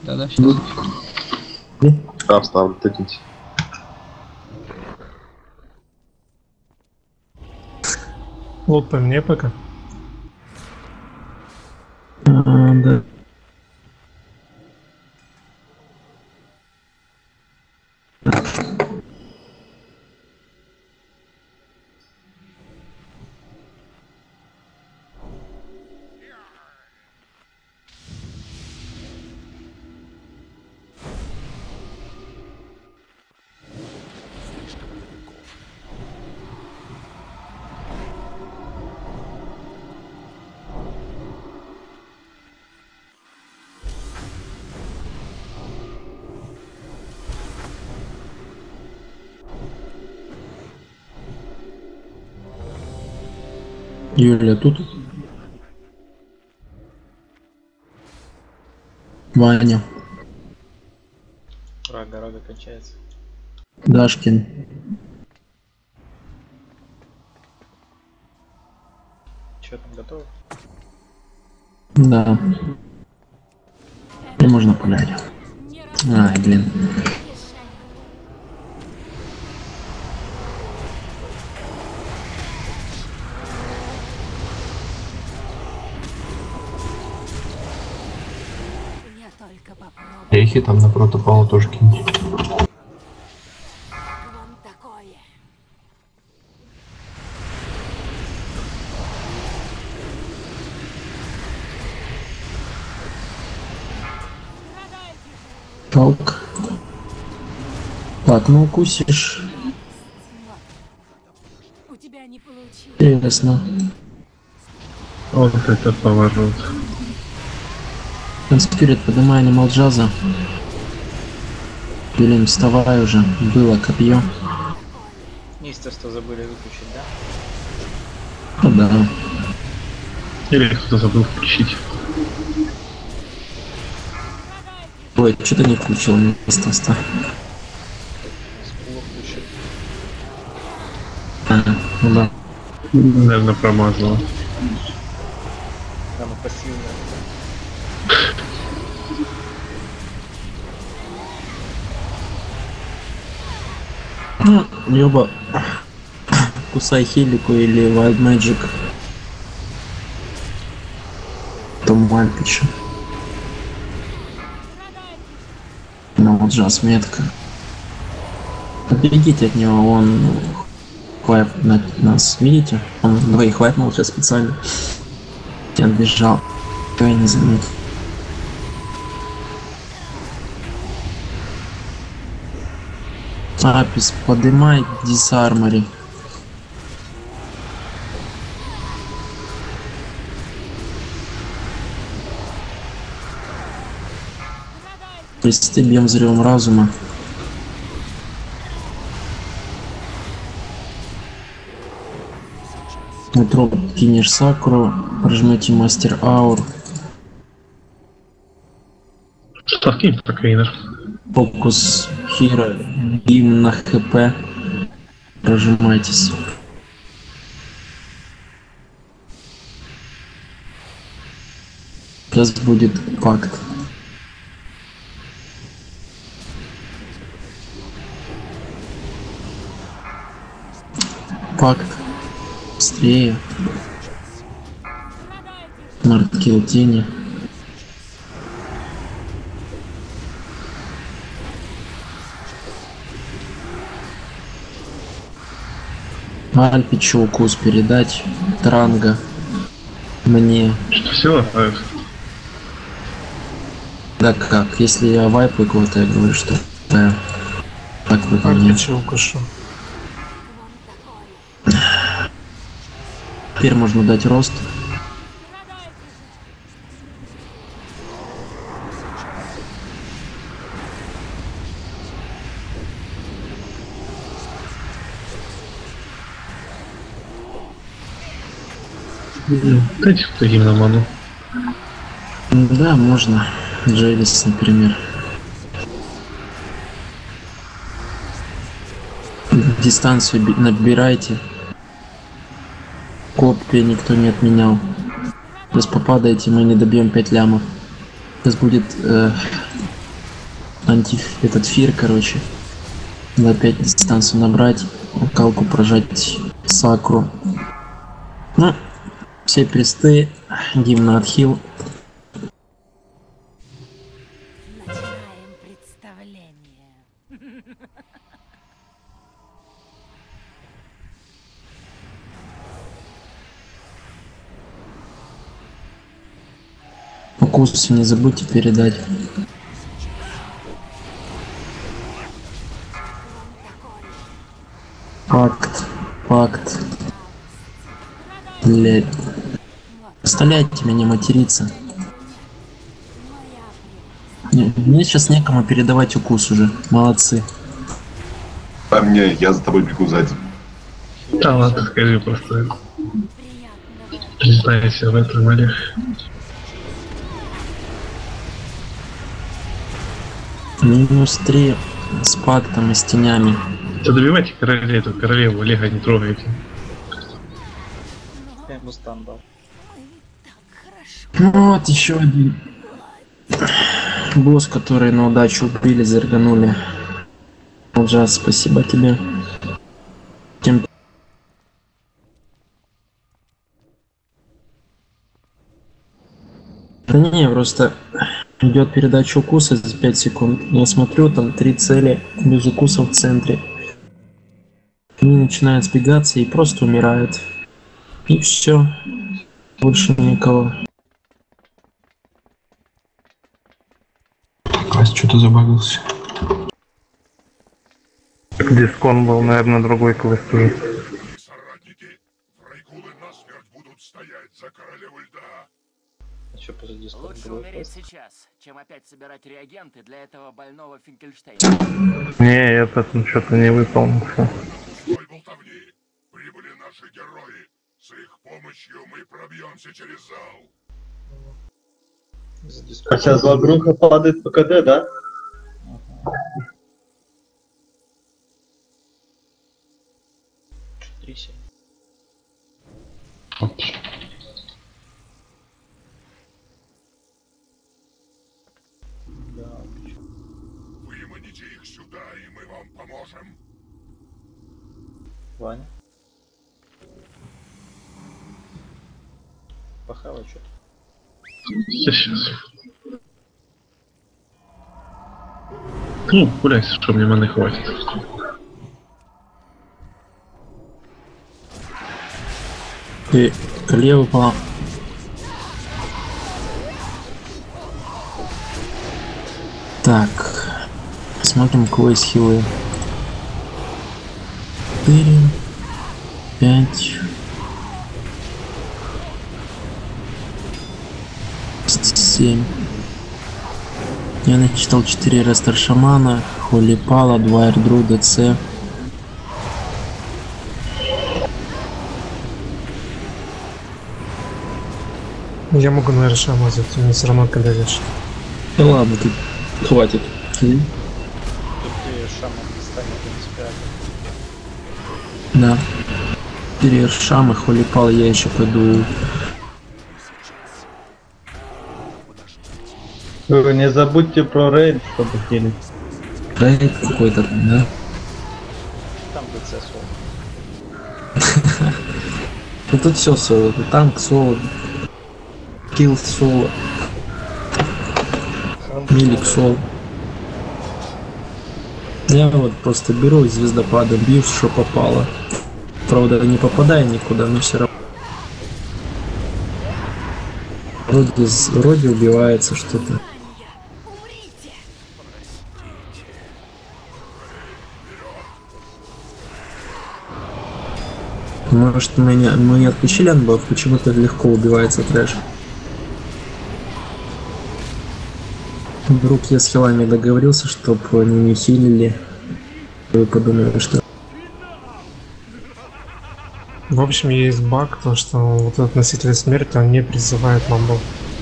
Да-да, сейчас. Да, вставлю, тыкните. Вот по мне пока. Да. Юля тут? Ваня. Рага кончается. Дашкин. Че там готово? Да. И можно пулять. Ай, блин. Эхи там на протопал тоже киньте. Паук. Так, ну укусишь. У тебя не получилось. Интересно. Вот это поворот. Конспирит, поднимай анимал джаза. Блин, вставай уже. Было копье. Нистерство забыли выключить, да? Ну да. Или кто-то забыл включить. Ой, что-то не включил место. Скулов включил. Ну да. Наверное, промазало. Там и пассивно. Ёба. Кусай хилику или Wild Magic. Том Мальпича. Ну вот джаз метка. Отбегите от него, он хвайп на нас, видите? Он двоих хвайпнул сейчас специально. Я отбежал. Я не заметил. Апис, подымай дисармори. Пристебем взрывом разума. Метро кинешь сакру, прожмете мастер аур. Что кинь прокринер? Фокус хира, гимн на хп. Прожимайтесь. Сейчас будет пакт. Пакт. Быстрее. Маркил тени. Альпичу укус передать. Транга. Мне. Что все? Да как? Если я вайпаю кого-то, я говорю, что да. Так выполняю. Альпичу укушу. Теперь можно дать рост. Дайте кто на ману. Да, можно. Джейлис, например. Дистанцию набирайте. Копии никто не отменял. Сейчас попадаете, мы не добьем 5 лямов. Сейчас будет этот фир, короче. Надо опять дистанцию набрать, калку прожать сакру. Ну, все престы, гимн отхил. Начинаем представление. Укусы не забудьте передать. Пакт. Блять. Оставляйте меня материться. Мне сейчас некому передавать укус уже. Молодцы. А мне, я за тобой бегу сзади. Да ладно, скажи просто. Признайся в этом, Олег. -3 с пактом и с тенями. Да добивайте эту королеву, Олега не трогайте. Я ему стан дал. Вот еще один босс, который на удачу убили, зарганули. Джаз, спасибо тебе. Тем... Да не, просто идет передача укуса за 5 секунд. Я смотрю, там 3 цели без укуса в центре. Они начинают сбегаться и просто умирают. И все. Больше никого. Кась что-то забагался. Дискон был, наверное, другой квест уже. Соратники, Фрейкулы насмерть будут стоять за королеву льда. А что позади Лучше другой умереть квест? сейчас, чем опять собирать реагенты для этого больного Финкельштейна. Не, этот что-то не выполнился. Стой болтовни. Прибыли наши герои. С их помощью мы пробьемся через зал. За А дискорд. сейчас Вагруха падает по КД, да? Трися. Да, Выманите их сюда, и мы вам поможем. Ваня. Похавай что-то. Сейчас. Ну, гуляй, что мне маны хватит. И королева упала. Так. Смотрим квест хилы. 4, 5, 7. Я насчитал 4 рестор шамана, холи пала, 2 эрдру, ДЦ. Я могу, наверное, шамазать, мне все равно когда лишь. Ну ладно, тут хватит. Тут ты шаман станет принципиально. Да. 4 шамы, холи пала, я еще пойду. Вы не забудьте про рейд, чтобы хилить. Рейд какой-то, да? Там ДЦ соло. Ну тут все соло, тут танк соло, килл соло, милик соло. Я вот просто беру и звездопадом бью, что попало. Правда, не попадаю никуда, но все равно. Вроде убивается что-то. Может, мы не отключили анбаф, почему-то легко убивается трэш. Вдруг я с хилами договорился, чтобы они не хилили. Вы подумали, что... В общем, есть баг, то что вот этот носитель смерти, он не призывает мамбов.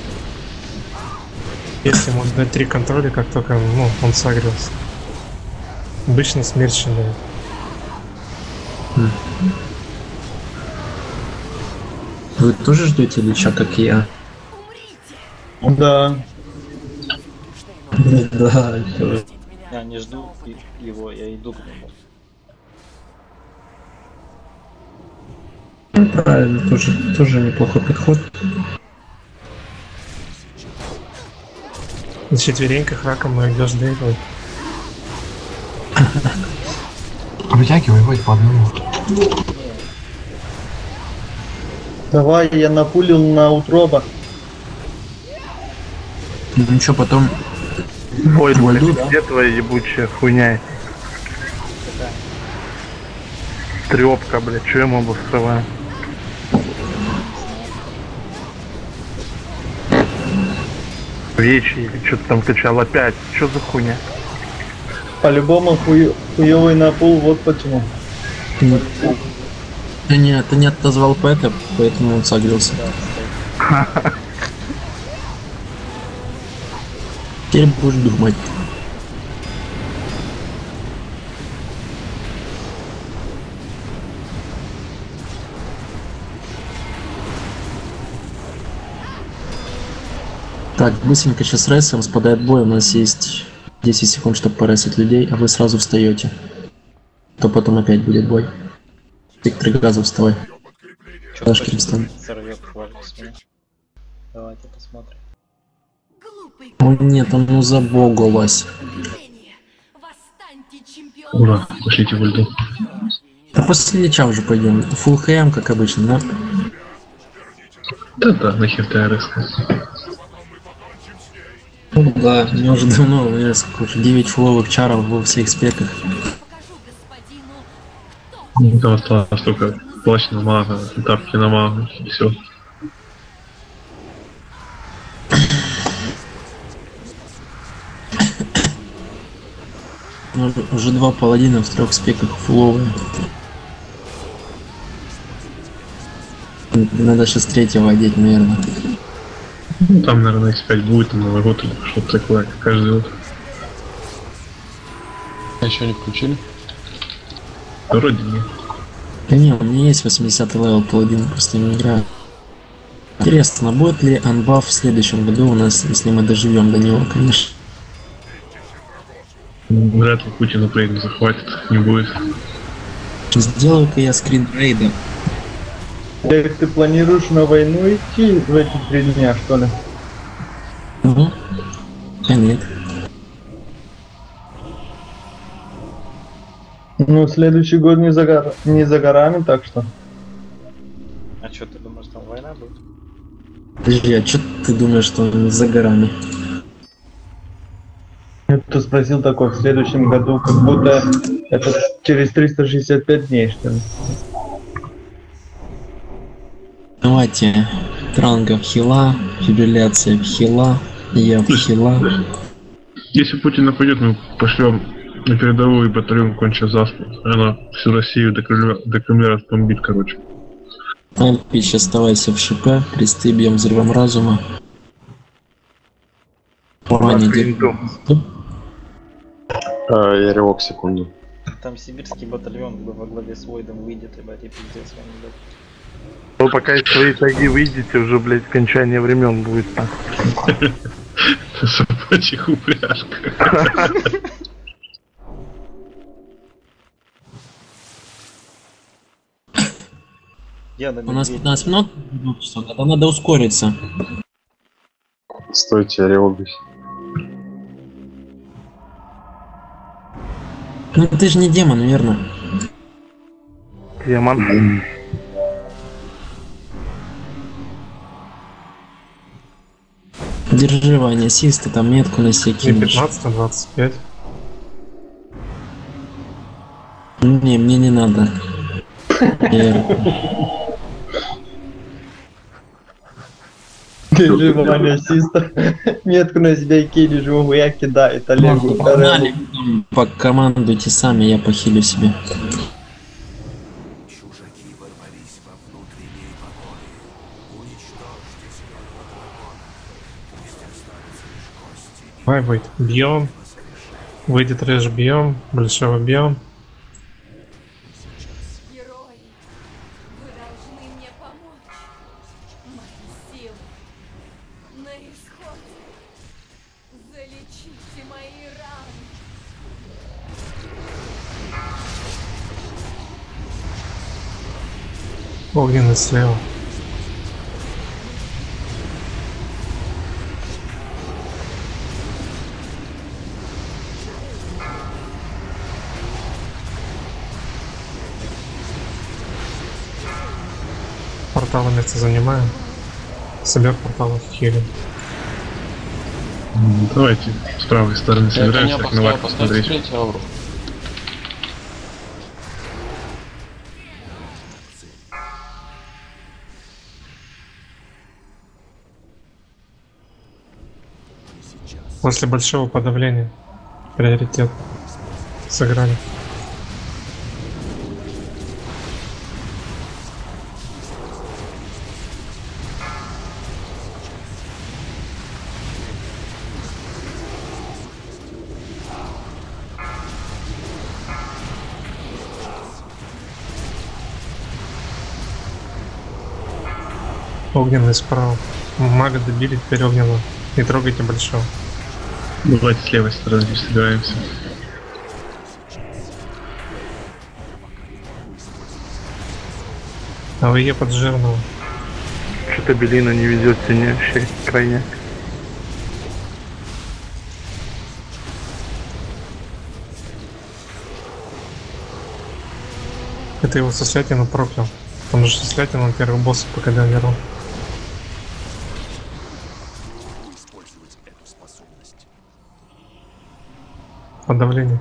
Если ему дать 3 контроля, как только он согрелся. Обычно смерть дает. Вы тоже ждете лича, как и я? Да. Да, Я не жду его, я иду к нему. правильно, тоже неплохой подход. На четвереньках раком и идешь дейвой. Вытягивай, вводь по одному. Давай, я напулил на утроба. Ну что, потом... Ой, Войду, да? где твоя ебучая хуйня? Трёпка, блядь, чё я мобу скрываю? Вечи или что-то там качал опять. Чё за хуйня? По-любому хуёвый напул, вот почему. Ты не отозвал Пэта, поэтому он согрелся. Теперь будешь думать. Так, быстренько сейчас ресом, спадает бой, у нас есть 10 секунд, чтобы поресать людей, а вы сразу встаете. То потом опять будет бой. Сектор газа, вставай. Дашь Кримстон. Сорвет хвалит с меня. Давайте посмотрим. О нет, оно забогалось. Ура, пошлите в ульду. Да после леча уже пойдем. Фулл ХМ, как обычно, да? Да-да, нахер ты РС. Ну да, мне уже давно, у меня сколько уже 9 фулловых чаров во всех спеках. Там осталось только плащ на мага, тапки на мага и все. Уже 2 паладина в 3 спеках фулловые. Надо сейчас 3-го одеть, наверное. Ну, там, наверное, X5 будет, там Новый год или что-то такое, как каждый год. А еще не включили? Вроде нет. Да не, у меня есть 80 левел паладин, просто не играю. Интересно, будет ли анбаф в следующем году у нас, если мы доживем до него, конечно. Вряд ли Путин Украину захватит, не будет. Сделаю-ка я скрин рейда. Так ты планируешь на войну идти в эти 3 дня, что ли? Угу. А нет. Ну, следующий год не за горами, так что. А что ты думаешь, там война будет? Подожди, а что ты думаешь, что он за горами? Кто спросил такой в следующем году, как будто это через 365 дней, что ли? Давайте. Транга в хила, фибрилляция в хила, я в хила. Если Путин нападет, мы пошлем на передовую батальон конча заспу. Она всю Россию до Кремля разбомбит, короче. Альпич, оставайся в ШП, кресты бьем взрывом разума. Я ревок секунду. Там сибирский батальон во главе с Войдом выйдет, ебать, и пиздец вам дать. Ну, пока из своей тайги выйдете, уже, блядь, окончание времен будет. Собачьих упряжка. У нас 15 минут, тогда надо ускориться. Стойте, я ревок. Ну ты же не демон, верно? Демон. Держи, Ваня, ассист, ты там метку на себе кинешь. 15, 25. Не, мне не надо. Держи, Ваня, ассиста. Метку на себя кинешь, его я кидает Олегу. Погнали, командуйте сами, я похилю себе. Давай, Войт, бьем. Выйдет рэш, бьем. Большого бьем. Герои, вы должны мне помочь. Мои силы на исходе. Залечите. Огненный слева. Порталы место занимаем. Собер порталов хилим. Давайте с правой стороны собираемся, как на варку смотреть. После большого подавления приоритет сыграли. Огненный справа. Мага добили, теперь огненного. Не трогайте большого. Давайте с левой стороны здесь собираемся. А вы е под жирного. Что-то Белина не везет сильнейший крайняк. Это его со Святина проклял. Он же со Святина первый босс пока умирал. Подавление.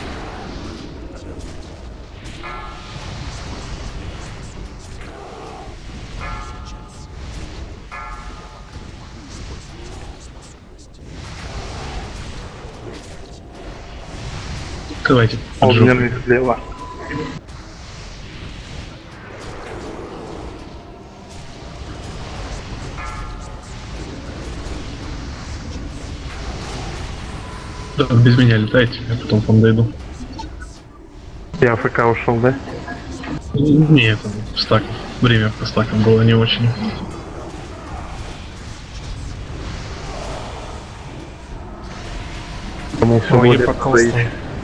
Давайте. Огненный слева. Да, без меня летайте, я потом к вам дойду. Я АФК ушел, да? Нет, там стак. Время по стакам было не очень. Ой, я поколстал.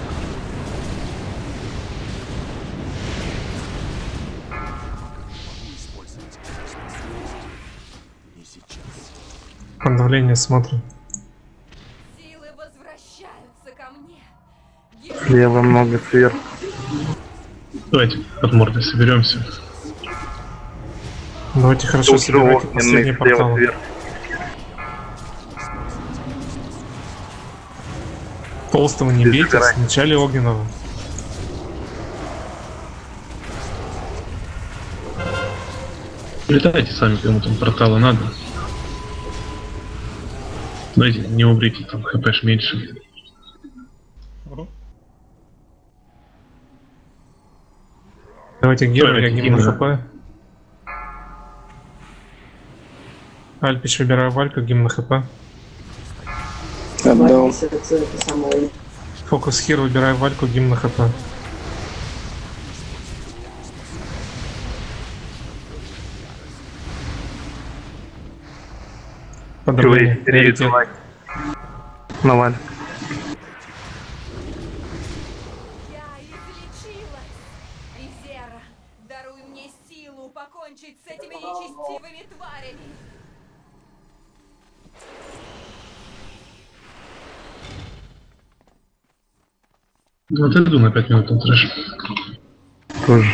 Подавление смотрим. Силы возвращаются ко мне. Слева много, сверху. Давайте под мордой соберемся. Давайте хорошо собирайте последний портал. Толстого не бейте, вначале огненного. Летайте сами, кому там портала надо. Знаете, не умрите, там хпш меньше. Давайте герой, я гимн на хп. Альпич, выбираю Вальку, гимн на хп. Фокус хир, выбираю Вальку, гимн на хп. Подавление. Приоритет. На Валь. Я излечилась. Изера, даруй мне силу покончить с этими нечестивыми тварями. Вот иду на 5 минут на трэш. Тоже.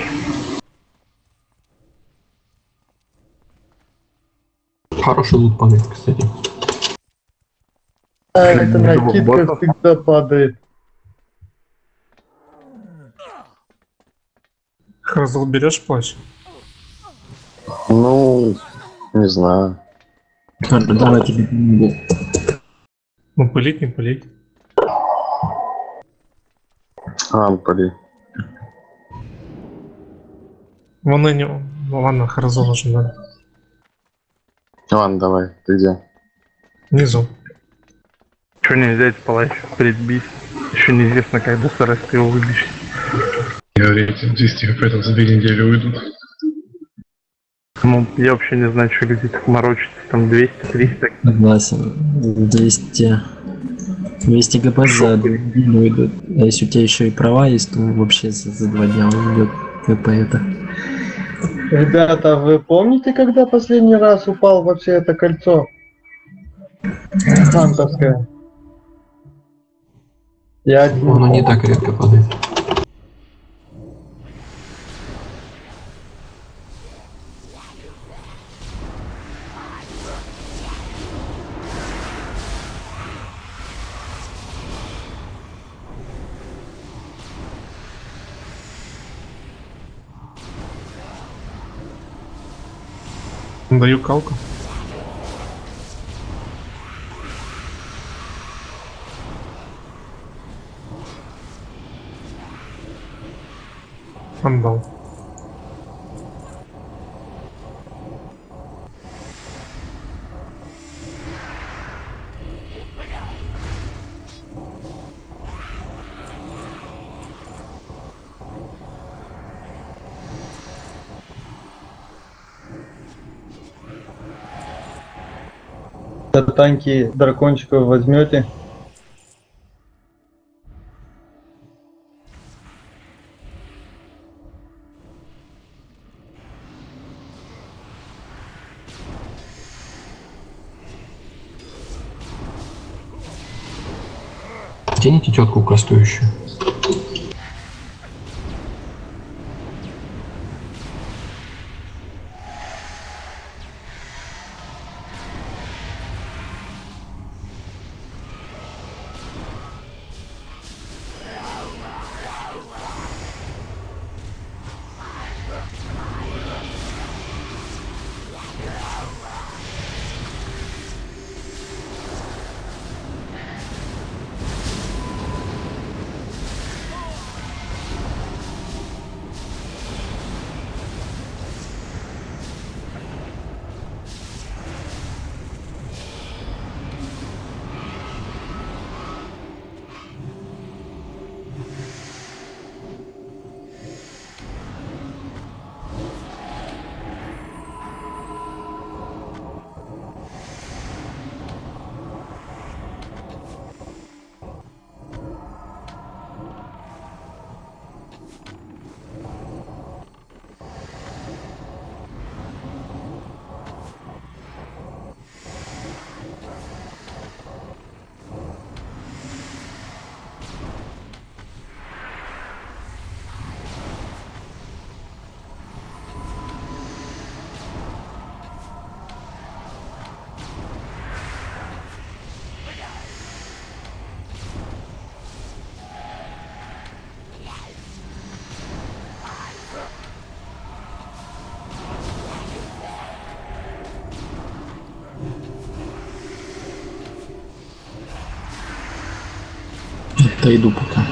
Хороший лут падает, кстати. Это накидка всегда падает. Хразл, берешь плащ? Ну, не знаю. Давай тебе помогу. Ну, пылить, не пылить. Ну, пали. Вон и не... Ну ладно, Хразл уже надо. Ладно, давай, ты где? Внизу. Что не взять палач, предбить? Еще неизвестно, когда старость ты его выбьешь. Говорите, 200 хп там за 2 недели уйдут. Ну, я вообще не знаю, что люди так морочатся, там 200-300. Согласен. 200 гп за 2 недели уйдут. А если у тебя еще и права есть, то вообще за 2 дня уйдет ГП это. Ребята, вы помните, когда последний раз упал вообще это кольцо? Хантовское. Я один Оно не помню. так редко падает. Даю калку. Отдал. Танки дракончиков возьмете? Тяните тетку кастующую. Отойду пока.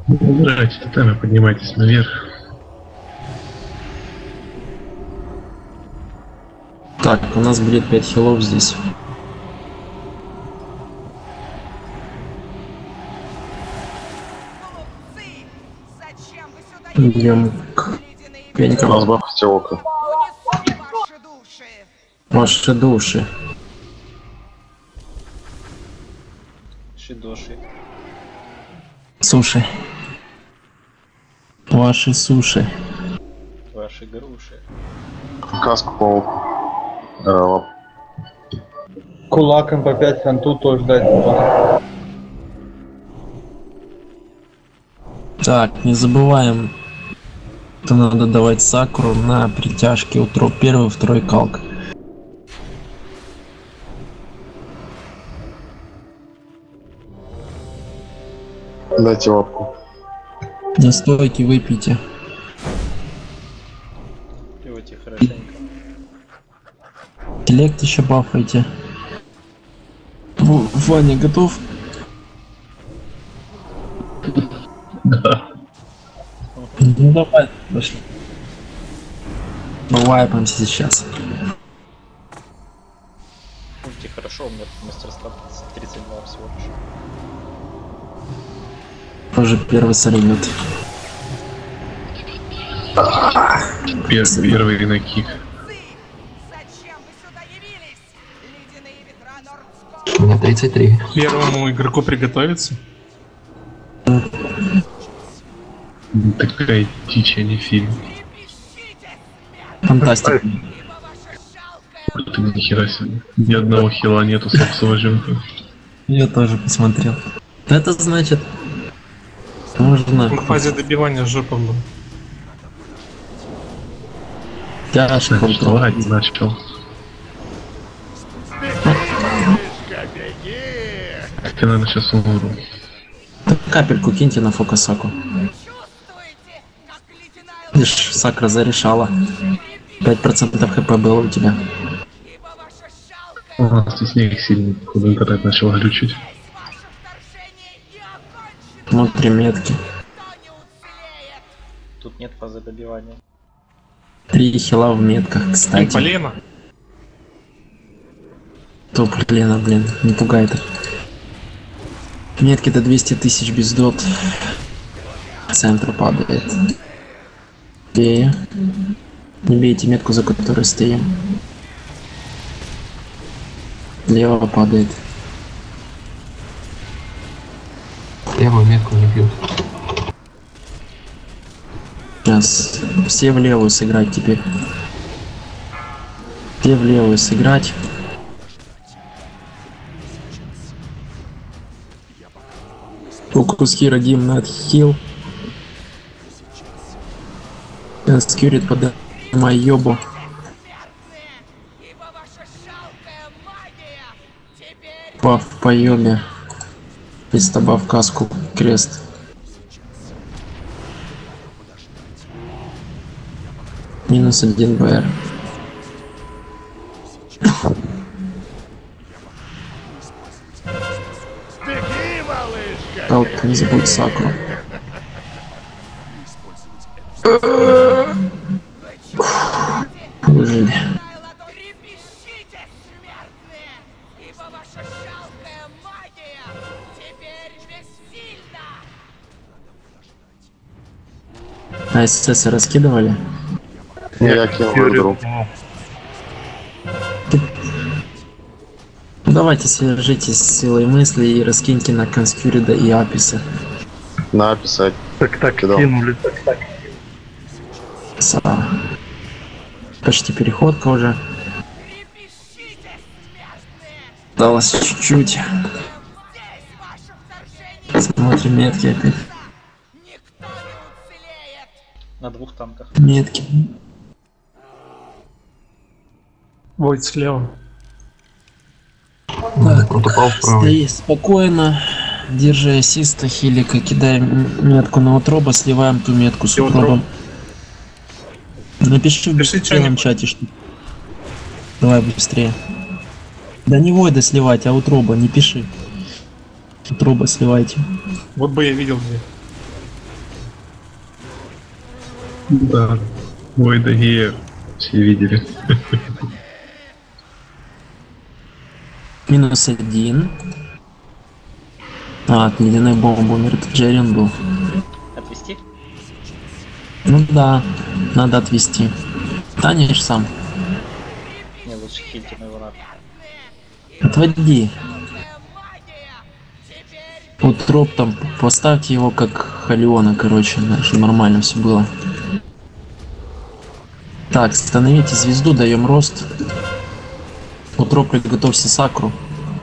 Убирайте тотемы, поднимайтесь наверх. Так, у нас будет 5 хилов здесь. Идем к пенькам. Разбавьте око. Ваши души. Шидоши. Суши. Ваши суши. Ваши груши. Каску по оку. Лап. Кулаком по 5 ханту тоже дать. Так, не забываем, что надо давать сакру на притяжке утро. Первый, второй калк. Дайте лапку. Настойки выпейте. Пивайте хорошенько. Интеллект еще бафайте. Ваня, готов? Да. Ну давай, пошли. Вайпаемся сейчас. Ульти хорошо, у меня мастерства 32 всего лишь. Тоже первый салют. Первый ринокик. У меня 33. Первому игроку приготовиться. Такая дичь, а не фильм. Фантастика. Ты ни хера себе. Ни одного хила нету с воженкой. Я тоже посмотрел. Это значит, можно В фазе добивания жопа был. тяжко. Ладно, начал. Я, наверное, сейчас умру. Капельку киньте на фокусаку. Лишь сакра зарешала. 5% хп было у тебя. Здесь снег сильный, куда интернет начал глючить. Внутри метки. Тут нет фазы добивания. 3 хила в метках, кстати. Полено. То полено, блин, не пугает. Метки до 200 тысяч без дот. К центру падает. Бей. Не бейте метку, за которой стоим. Лево падает. Левую метку не бьют. Сейчас все в левую сыграть теперь. Все в левую сыграть. Фокус хира Дим на отхил. Скьюрит под моёбу. Баф по ёбе. Добав каску крест. Минус 1 БР. Только не забудь сакру. Выжили. А СС раскидывали? Я кинул игру. Ну, давайте свяжитесь с силой мысли и раскиньте на Конскюрида и Аписа. Написать. Так, кидал. кинули. Почти переходка уже. Осталось чуть-чуть. Смотрим метки опять. На 2 танках. Метки. Войд слева. Так, Протопал вправо. стои спокойно. Держи ассиста, хилика, кидаем метку на утроба, сливаем ту метку с утробом. Напиши в бесполезном чате, что. Давай быстрее. Да не войда сливать, а утроба, не пиши. Утроба сливайте. Вот бы я видел где. Да. Ой, дорогие, все видели. -1. А, от ледяной бомбы умер, это Джерин был. Отвести? Ну да, надо отвести. Танешь сам. Не, лучше хильте моего надо. Отводи. Утроп там, поставьте его как Халиона, короче, чтобы нормально все было. Так, становите звезду, даем рост. Утроп, приготовься сакру.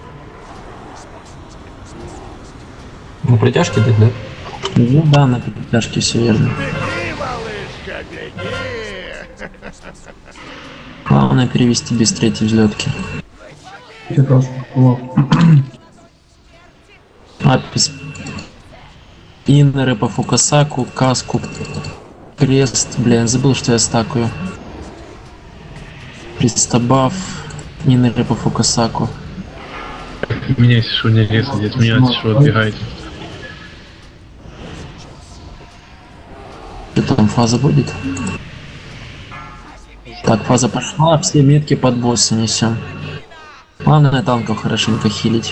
На притяжке дать, да? Ну да, на притяжке все верно. Главное перевести без третьей взлетки. Апис. Иннеры по Фукасаку, каску, крест. Блин, забыл, что я стакаю. Пристабаф. Иннеры по Фукасаку. Меня если что не резать, от меня если что отбегайте. Что там, фаза будет? Так, фаза пошла, все метки под босса несем. Главное танков хорошенько хилить.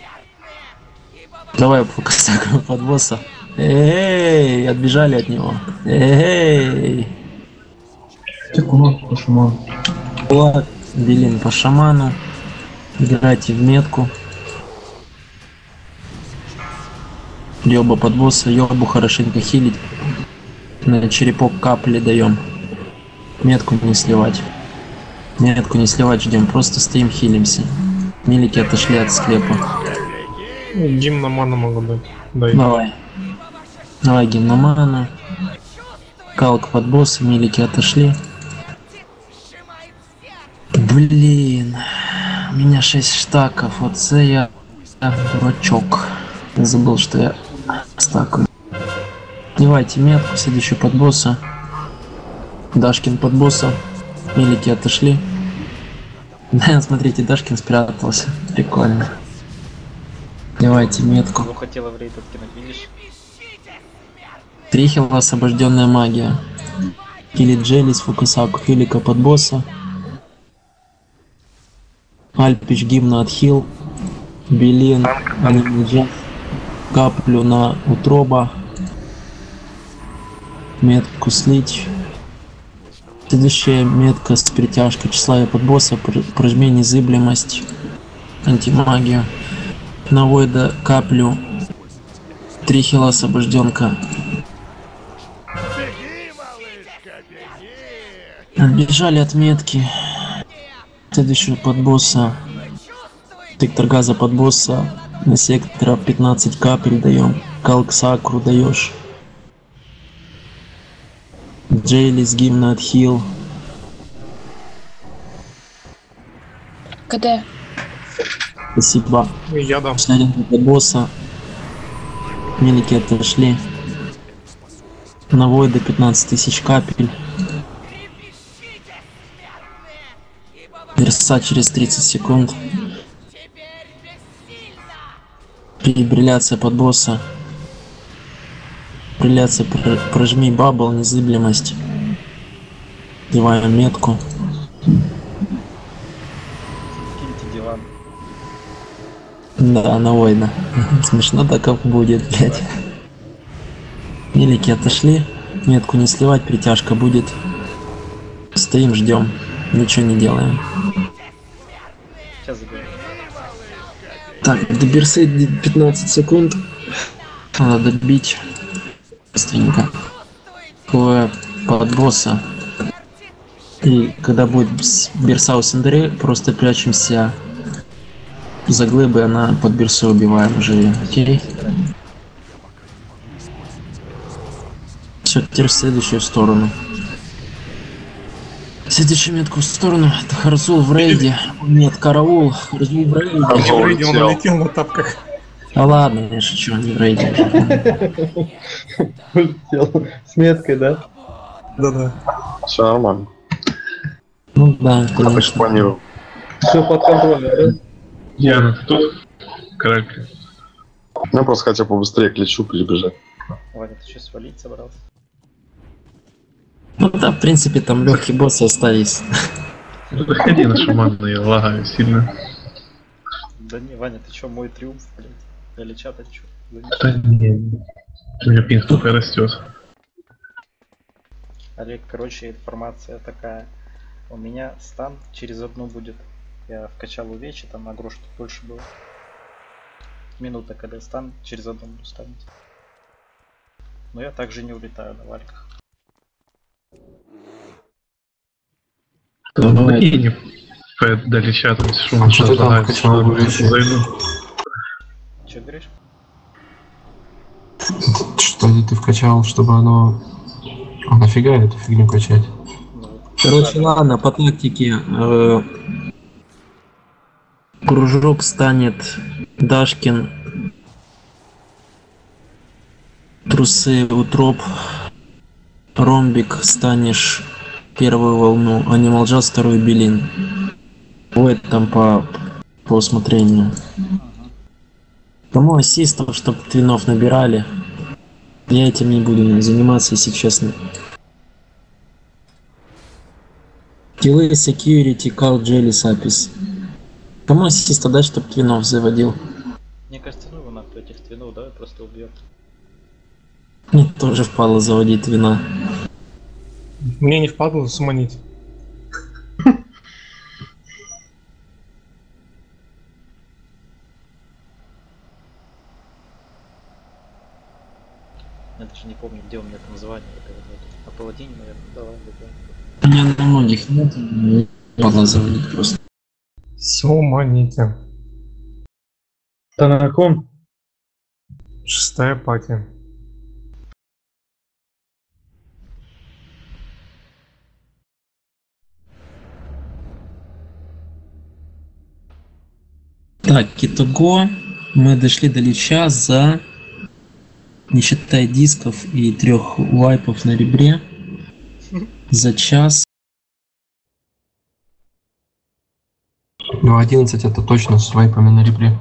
Давай Фукасаку под босса. Эй, отбежали от него. Эй. По шаману. Вот, Белин по шаману. Играйте в метку. Ёба под босса, ёбу хорошенько хилить. На черепок капли даем. Метку не сливать. Метку не сливать, ждем. Просто стоим, хилимся. Милики отошли от склепа. Гимн на ману могу дать. Дай. Давай. Давай гимн на ману. Калк под босса, милики отошли. Блин. У меня 6 штаков. Вот это я дурачок. Я забыл, что я стакаю. Давайте метку, следующую под босса. Дашкин под босса. Милики отошли. Да, смотрите, Дашкин спрятался. Прикольно. Давайте метку. Ну, хотела в рейд откинуть, видишь? 3 хила, освобожденная магия. Или Джелис, Фукасаку, Хилика под босса. Альпич, гимна отхил. Белин, Анимиджа. Каплю на утроба. Метку слить. Следующая метка с притяжкой тщеславия под босса. Прожми незыблемость. Антимагию. На Войда каплю. 3 хила освобожденка. Отбежали от метки. Следующую под босса. Сектор газа под босса. На сектора 15 капель даем. Калк сакру даешь. Джейлис, гимна отхил. КД. Спасибо. Я дам. Снарядка под босса. Милики отошли. На Войда 15 тысяч капель. Верса через 30 секунд. Брилляция под босса. Брилляция, прожми бабл, незыблемость. Деваем метку. Киньте диван. Да, на Войда. Смешно так как будет, блять. Милики отошли. Метку не сливать, притяжка будет. Стоим, ждем. Ничего не делаем. Сейчас заберем. Так, до берсы 15 секунд. Надо добить. Быстренько. Под босса. И когда будет берса у Сандре, просто прячемся за глыбы, она под берсу убиваем уже. Окей? Все, теперь в следующую сторону. Следующую метку в сторону. Это Харзул в рейде. Нет, караул. Харзул в рейде. Не в рейде, он улетел на тапках. А ладно, я шучу, не в рейде. Улетел с меткой, да? Да-да. Все нормально. Ну да, Как конечно. планировал. Все под контролем, да? Яна, ты тут? Каракля. Я просто хотел побыстрее к лечу перебежать. Ваня, ты что, свалить собрался? Ну да, в принципе, там легкие боссы остались. Ну заходи на шамана, я лагаю сильно. Да не, Ваня, ты чё, мой триумф, блядь? Или чата чё? Да не, у меня пинг только растет. Олег, короче, информация такая. У меня стан через одну будет. Я вкачал увечье, там на грош больше было. Минута, когда стан, через одну буду ставить. Но я также не улетаю на вальках. И не далеча там шум. Что ты там вкачал увечье? Че говоришь? Что ты вкачал, чтобы оно... А нафига эту фигню качать? Короче, ладно, по тактике. Кружок станет Дашкин, трусы утроп, ромбик станешь первую волну, Animal Jazz вторую Белин. Будет там по усмотрению. Кому ассистов, чтобы твинов набирали. Я этим не буду заниматься, если честно. Киллы, security, call, jelly, сапис. Кому ассиста дать, чтобы твинов заводил? Мне кажется, ну его нахуй этих твинов, давай просто убьем. Мне тоже впало заводить твина. Мне не впадло суманить. Я даже не помню, где у меня там звание. На паладине, наверное, давай, выбираем. У меня на многих нет, мне впало заводить просто. Суманите. Ты на ком? 6-я пати. Так, итого мы дошли до лича за, не считая дисков и 3 вайпов на ребре, за час. 2.11 это точно с вайпами на ребре.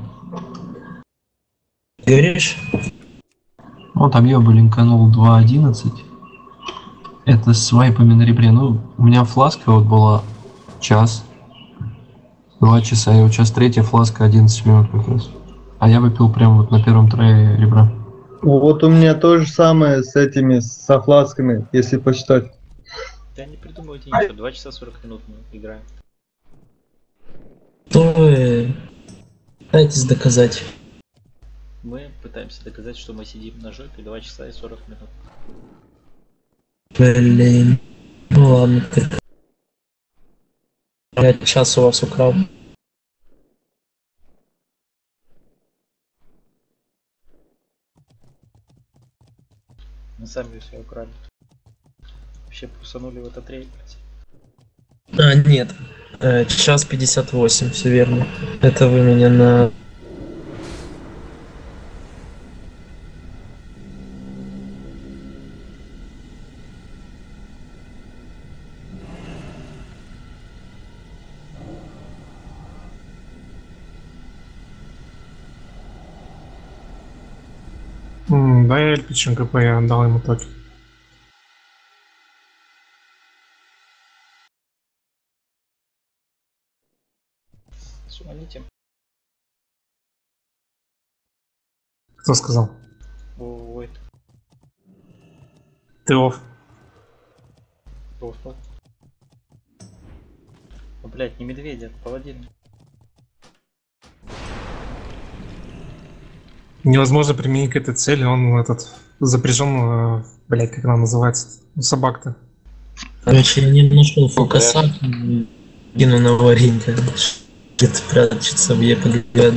Говоришь? Ну там я бы линканул 2.11. Это с вайпами на ребре. Ну, у меня фласка вот была час. 2 часа, и вот сейчас 3-я фласка 11 минут как раз. А я выпил прям вот на первом трое ребра. Вот у меня то же самое с этими, со фласками, если посчитать. Да не придумывайте ничего, 2 часа 40 минут мы играем. То вы пытаетесь доказать. Мы пытаемся доказать, что мы сидим на жопе 2 часа и 40 минут. Блин. Ну ладно, ты. Я час у вас украл. Мы сами все украли. Вообще пусанули в этот рейд. А, нет. Час 58, все верно. Это вы меня на... Да, я Эльпичин КП, я отдал ему токи. Суманите. Кто сказал? Ой. Ты офф. Просто. Ну, блять, не медведя, это паладин. Невозможно применить к этой цели, он этот запряжен, блять, как она называется, собак-то. Короче, я не нашел фокуса, кину на варенье. Где-то прячется в ЕПГ.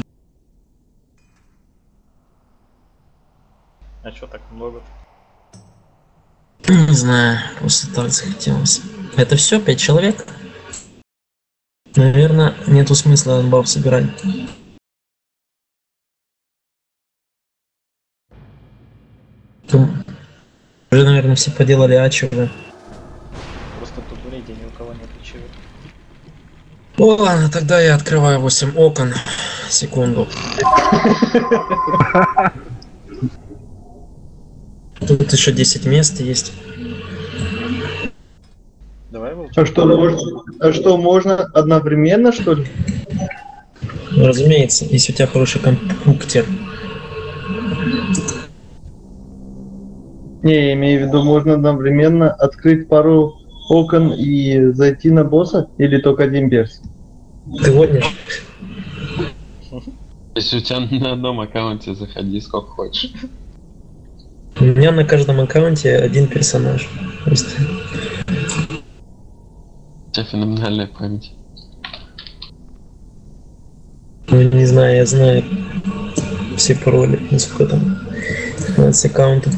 А чё так много? Не знаю, просто так захотелось. Это все 5 человек? Наверное, нету смысла анбаф собирать. Уже, наверное, все поделали ачивы. Просто тут в рейде ни у кого нет чего. Ну ладно, тогда я открываю 8 окон. Секунду. Тут еще 10 мест есть. А что, можно одновременно, что ли? Разумеется, если у тебя хороший компьютер. Не, я имею в виду, можно одновременно открыть пару окон и зайти на босса? Или только один перс? Ты гонишь? Если у тебя на одном аккаунте, заходи сколько хочешь. У меня на каждом аккаунте один персонаж. Просто. У тебя феноменальная память. Ну, не знаю, я знаю все пароли, насколько там 15 аккаунтов.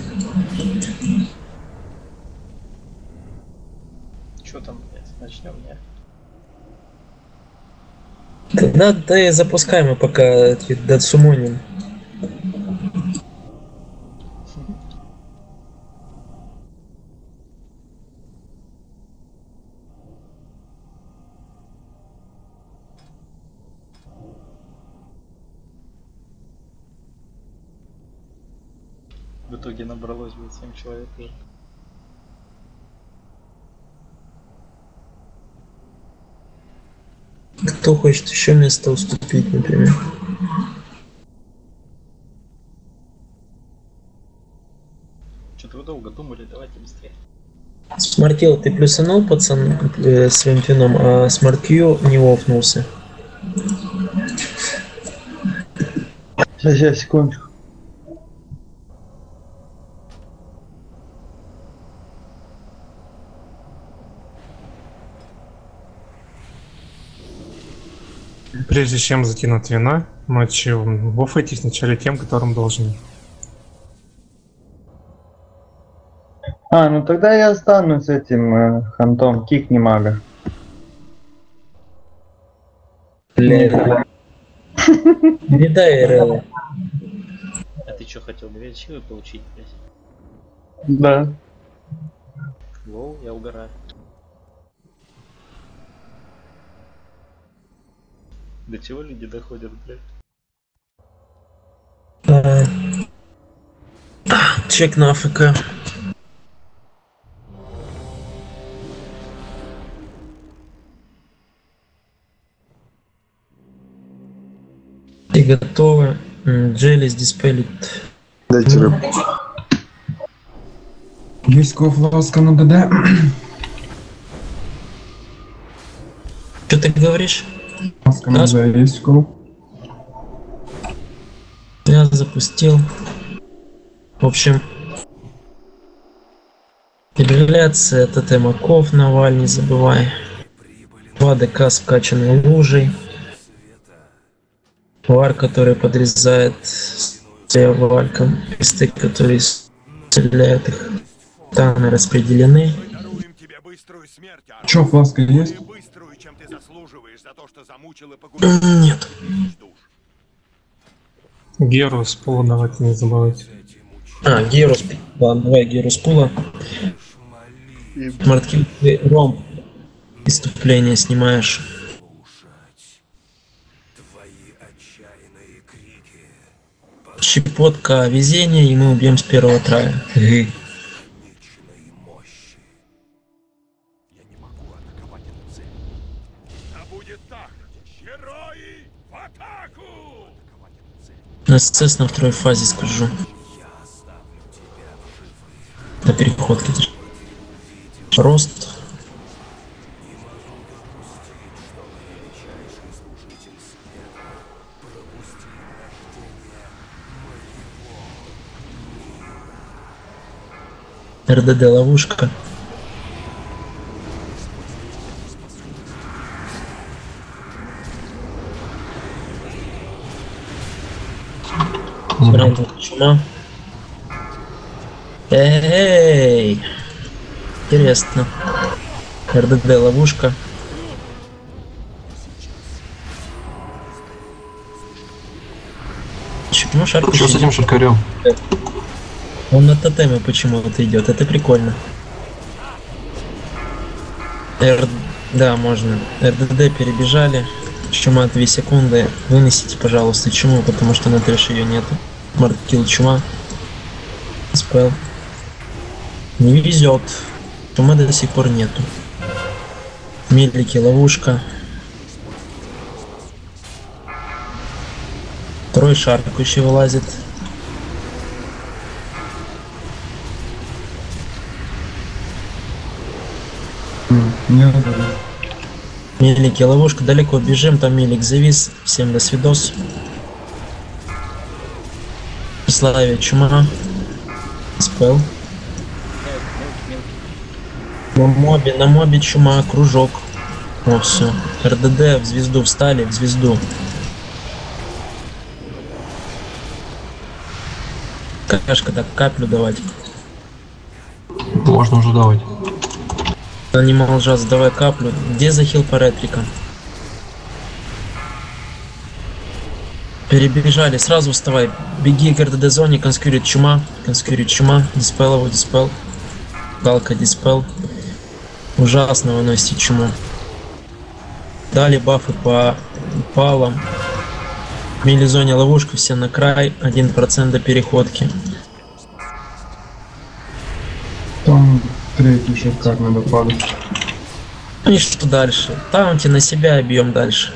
Что там, блядь, начнем, не? Да и запускаем, мы пока досумоним. В итоге набралось, блядь, 7 человек уже. Кто хочет еще место уступить, например? Что-то вы долго думали, давайте быстрее. Смартил, ты плюсанул, пацан, своим твином, а SmartQ не офнулся. Сейчас, секундочку. Прежде чем зайти на твина, матчи бофайтесь вначале тем, которым должны. Ну тогда я останусь этим хантом, кикни мага. Не дай РЛ. А ты что хотел, 2 силы получить, блядь? Да. Воу, я угораю. До чего люди доходят, блядь? Чек на АФК. И готовы. Джелис диспелит. Дайте рыбку. Есть кофласка на ДД. Что ты говоришь? Ласка на ДД есть кол. Я запустил. В общем, реляция ТТ Маков, Наваль, не забывай. 2 ДК с вкачанной лужей. Вар, который подрезает вальком. Кресты, которые стреляют их. Таны распределены. Чё, фласка есть? Нет. Геру с пола давайте не забывайте. Геру с пула. Ладно, давай Геру с пула. Смарткил, ты ром. Преступление снимаешь. Щепотка везения, и мы убьем с первого трая. СС на второй фазе скажу. На переходке. Рост. РДД ловушка. Чума. Эй! Интересно. РДД ловушка. Почему шарк? Что с этим шаркарем? Он на тотеме почему-то идет, это прикольно. Да, можно. РДД перебежали. Чума 2 секунды. Вынесите, пожалуйста, чуму, потому что на трэше ее нету. Марткил чума. Спел. Не везет. Чумы до сих пор нету. Мелики, ловушка. Второй шаркающий вылазит. Нет. Мелики, ловушка, далеко бежим, там мелик завис. Всем до свидос. Славе, чума. Спел. На мобе чума, кружок. О, все. РДД в звезду встали, в звезду. Кашка, так каплю давать. Можно уже давать. Анимал Джаз, давай каплю. Где захил по ретрикам? Перебежали, сразу вставай. Беги к РДД зоне, конскюрит чума. Диспел его, диспел. Галка, диспел. Ужасно выносите чуму. Дали бафы по палам. В мили-зоне ловушка, все на край. 1% до переходки. Там третий шикар надо падать. И что дальше? Таунти на себя бьем дальше.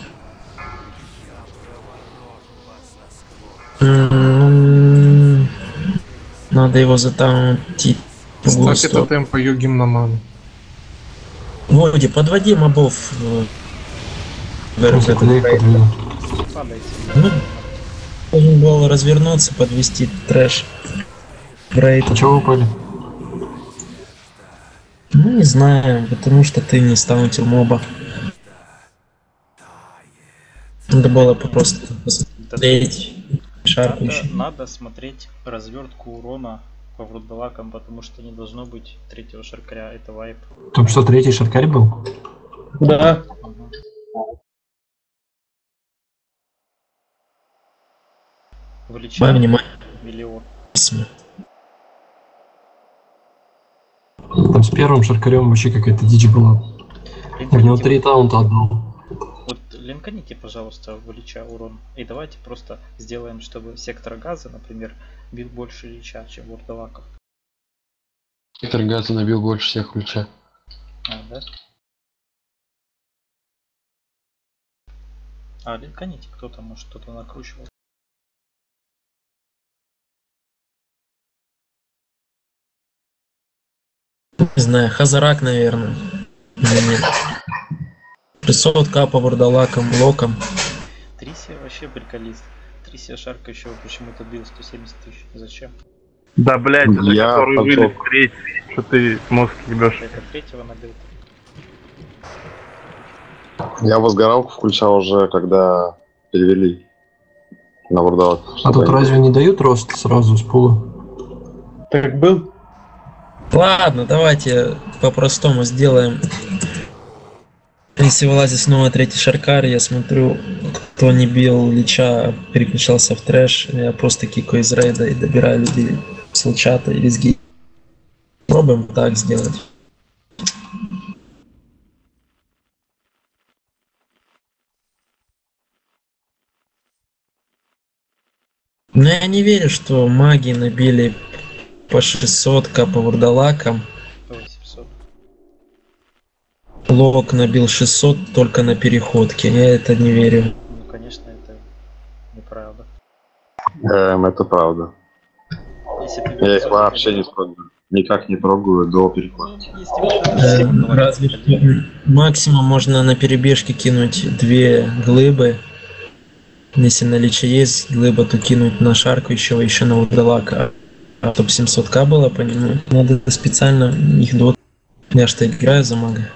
Надо его затаунтить. Ставь тотем по югим на ману. Води, подводи мобов. Должен был развернуться, подвести трэш. Брейд. Чего упали? Ну не знаю, потому что ты не стаунтил моба. Надо было просто посмотреть. Надо смотреть развертку урона по вурдалакам, потому что не должно быть третьего шаркаря, это вайп. Там что, третий шаркарь был? Да. Вылечаем миллион. Там с первым шаркарем вообще какая-то дичь была. У него 3 таунта одного. Вот линканите, пожалуйста, вылеча урон. И давайте просто сделаем, чтобы сектор газа, например, бил больше лича, чем вурдалаков. Сектор газа набил больше всех лича. А, да? А, линканите, кто-то, может, что-то накручивал. Не знаю, Хазарак, наверное. Или нет. 600к по вурдалакам, блокам. Трисия вообще приколист. Трисия шарка еще почему-то бил 170 тысяч. Зачем? Да, блять, это который вылез третий, что ты мозг ебешь. Это третьего набил. Я возгоралку включал уже, когда перевели на вурдалак. А тут разве не дают рост сразу с пула? Так был? Ладно, давайте по-простому сделаем. Если вылазит снова третий шаркар, я смотрю, кто не бил лича, переключался в трэш, я просто кикаю из рейда и добираю людей с лучата или с ги. Пробуем так сделать. Но я не верю, что маги набили по 600к по вурдалакам. Лок набил 600 только на переходке. Я это не верю. Ну, конечно, это неправда. Это правда. Я их вообще не трогаю. Никак не трогаю до перехода. Разве что максимум можно на перебежке кинуть 2 глыбы. Если на личе есть глыба, то кинуть на шарку еще на вурдалака. А чтобы 700к было по нему, надо специально их до... Я что играю за мага.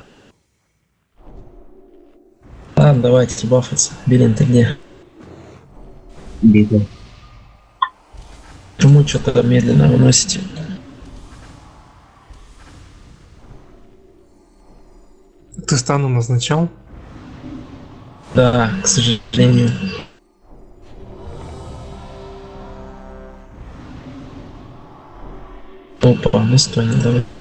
Ладно, давайте бафаться. Белин, ты где? Бегу. Почему что-то медленно выносите? Ты стану назначал? Да, к сожалению. Опа, ну стой, не давай.